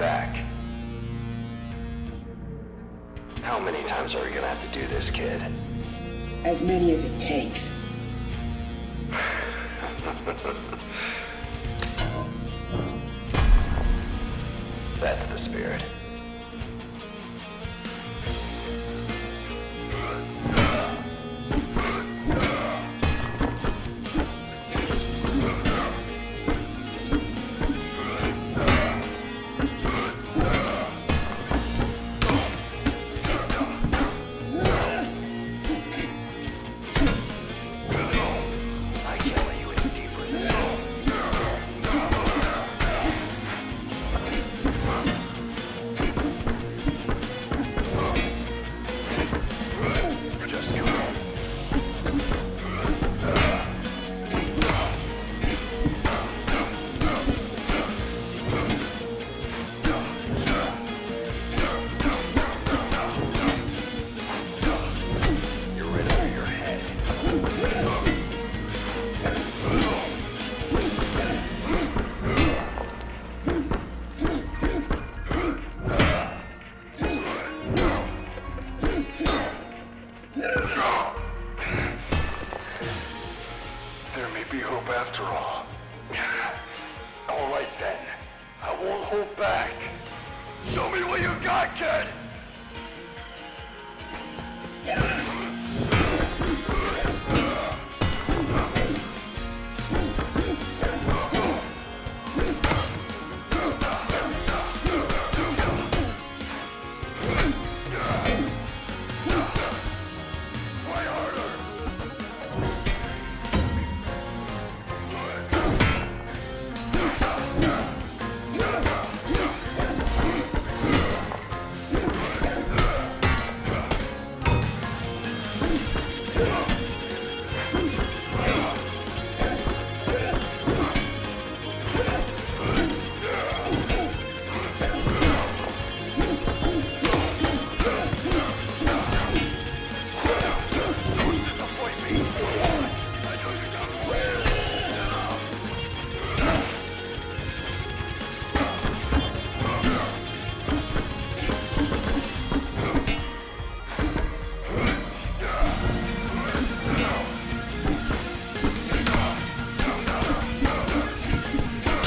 back. How many times are we gonna have to do this, kid? As many as it takes. That's the spirit. There may be hope after all. All right then. I won't hold back. Show me what you got, kid!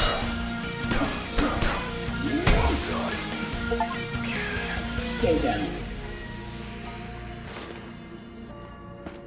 Stay down.